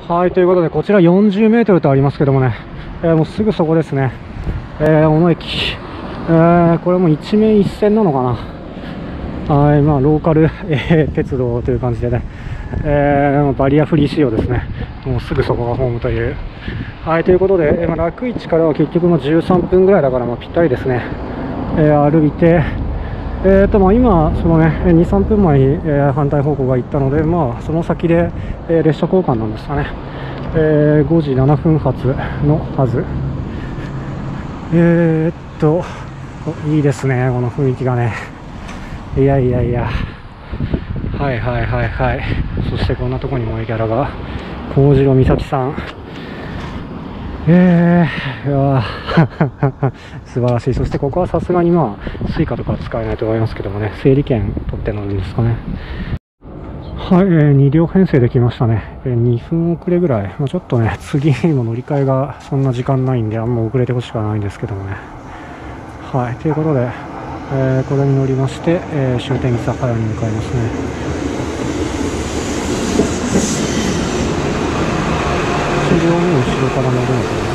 はい、ということで、こちら40メートルとありますけどもね、もうすぐそこですね、小野駅、これも一面一線なのかな、はい、まあ、ローカル、鉄道という感じでね、バリアフリー仕様ですね、もうすぐそこがホームという。はい、ということで、楽市からは結局もう13分ぐらいだから、ぴったりですね、歩いて、今、そのね、2、3分前に、反対方向が行ったので、その先で、列車交換なんですかね、5時7分発のはず。いいですね、この雰囲気がね。いやいやいや、はいはいはいはい。そしてこんなところにもギャラが、幸次郎美咲さん。いや素晴らしい。そしてここはさすがにスイカとか使えないと思いますけどもね、整理券取ってなんですかね。はい、2両編成できましたね。2分遅れぐらい。ちょっとね、次も乗り換えがそんな時間ないんで、あんま遅れてほしくはないんですけどもね。はい、ということで、これに乗りまして、終点諫早に向かいますね。1両目後ろから乗るのかな。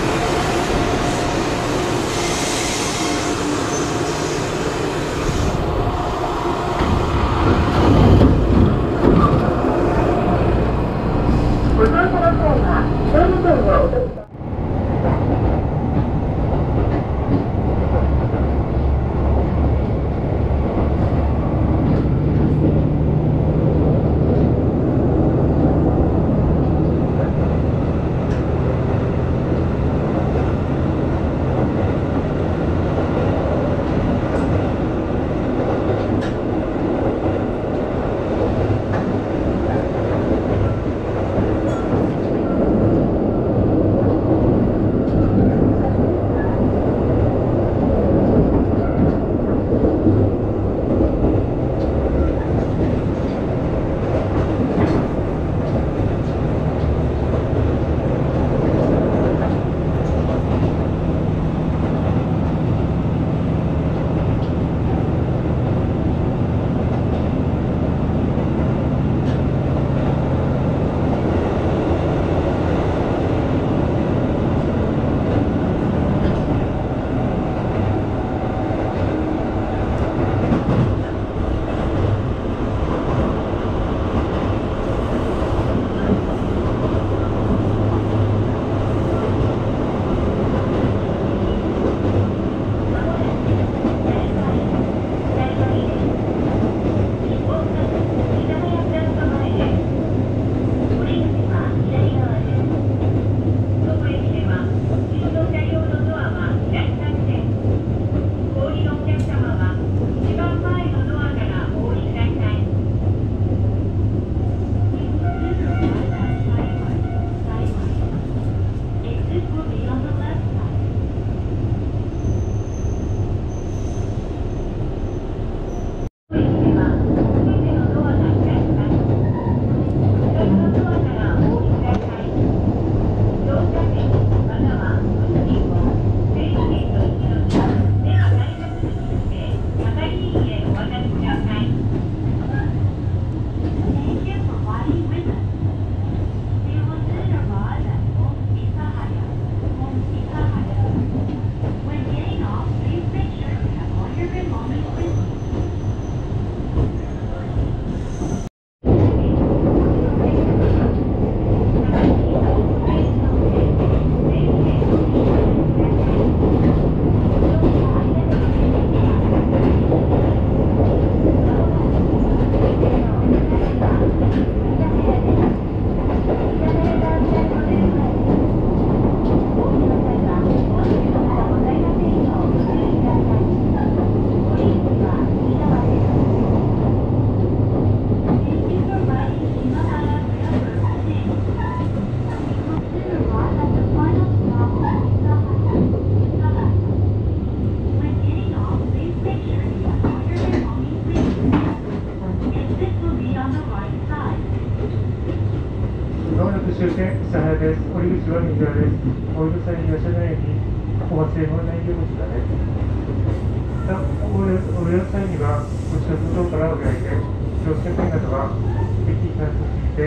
終点、諫早です。降り口は右側です。降りる際には車内にお忘れ物ないようこちらです。降りる際には、ご視聴の方からお願いで、乗車券などは、駅に関して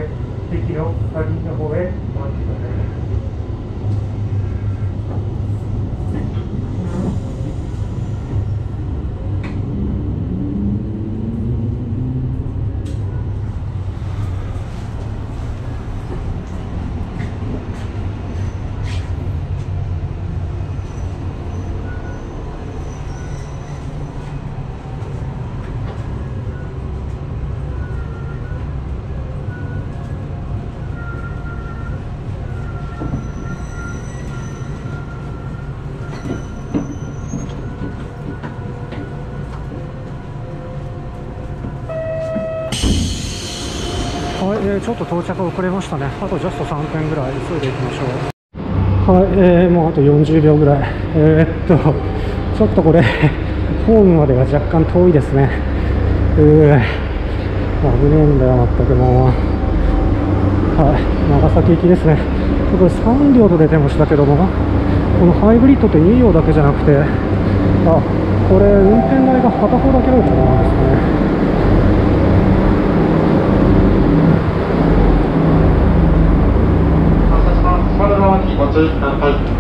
席の鍵の方へお待ちください。 はい、ちょっと到着遅れましたね。あとジャスト3分ぐらい急いでいきましょう。はい、もうあと40秒ぐらい。ちょっとこれ、ホームまでが若干遠いですね。危ねえんだよ、全くもう。はい、長崎行きですね。これ3両と出てましたけども、このハイブリッドって2両だけじゃなくて、あ、これ、運転台が片方だけあるからなんですね。 ご注意ください。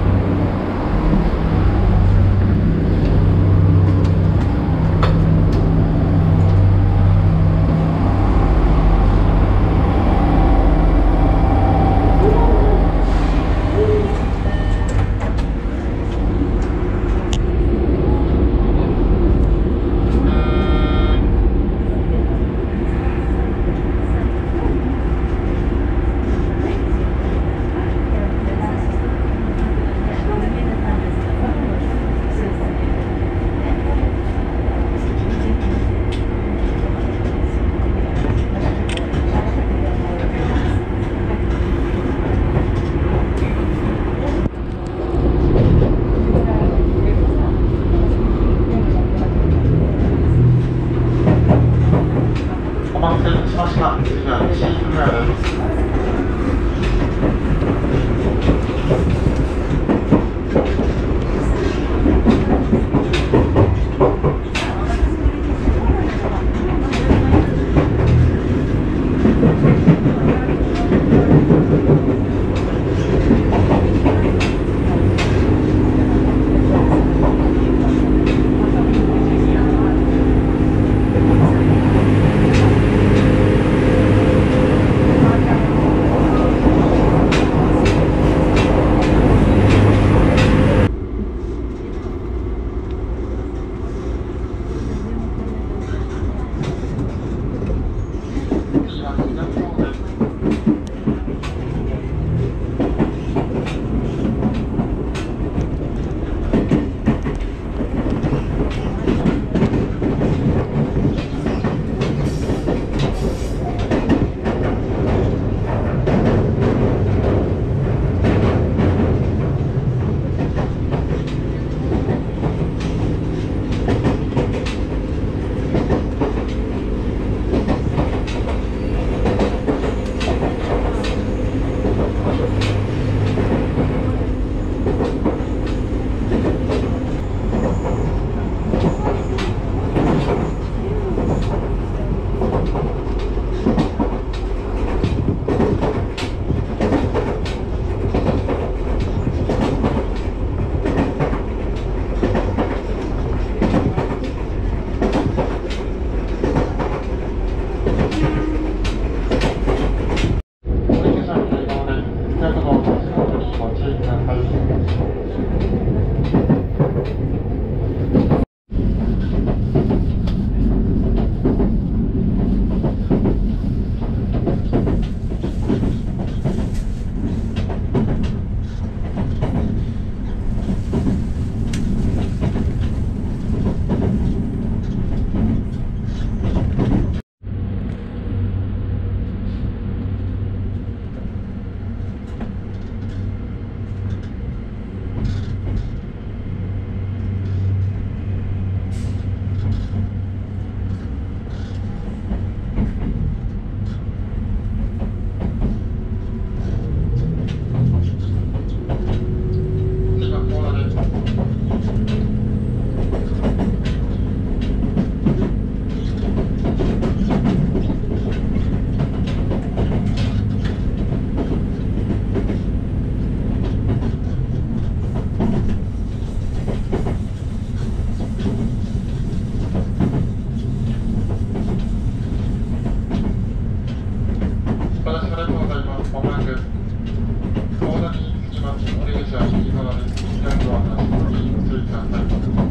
です。高田に着きます。降り口は右側です。左ドアの足元にご注意ください。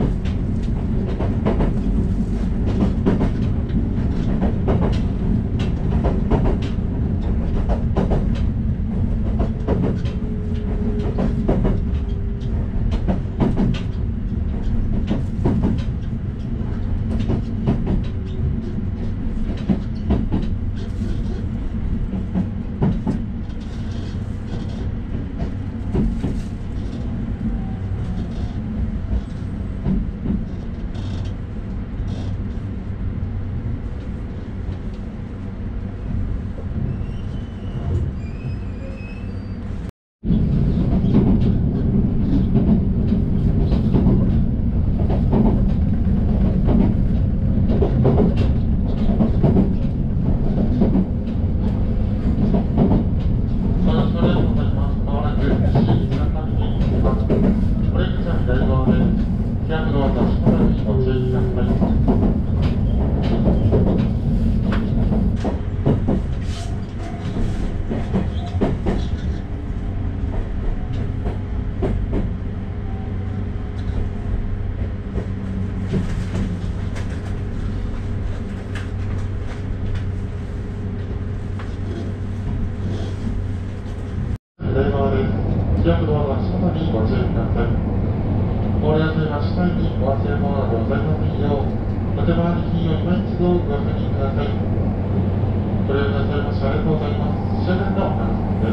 左ドアの足元にご注意ください。お降りの際は車内にお忘れ物などございませんよう、お手回り品を今一度ご確認ください。ご利用なさいましてありがとうございます。終電のお話です。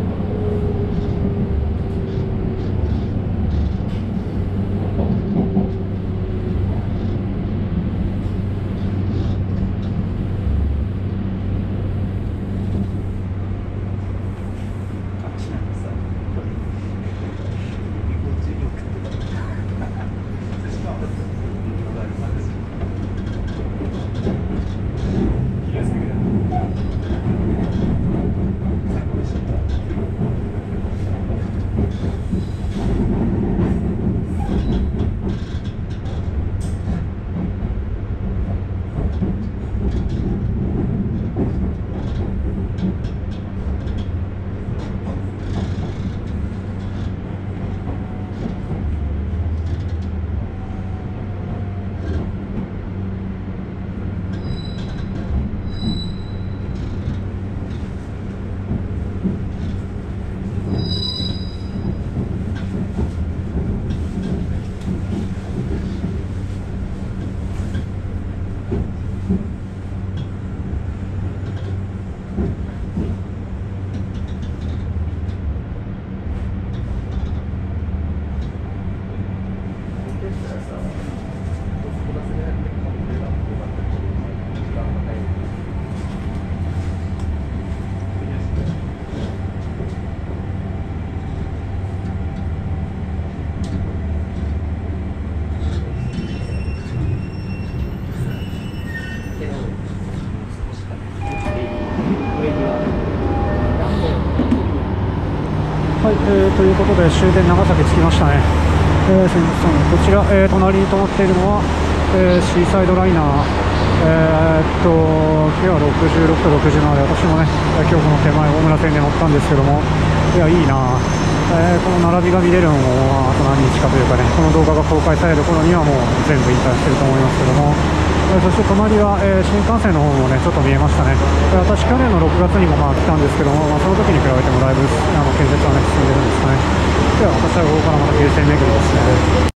はい、ということで終電長崎着きましたね。すみません、こちら、隣に止まっているのは、シーサイドライナー、今日は66と67で、私もね、今日この手前、大村線で乗ったんですけども、いや、いいな、この並びが見れるのも、あと何日かというかね、この動画が公開される頃にはもう全部引退してると思いますけども、そして隣は、新幹線の方もね、ちょっと見えましたね。私、去年の6月にも来たんですけども、その時に比べ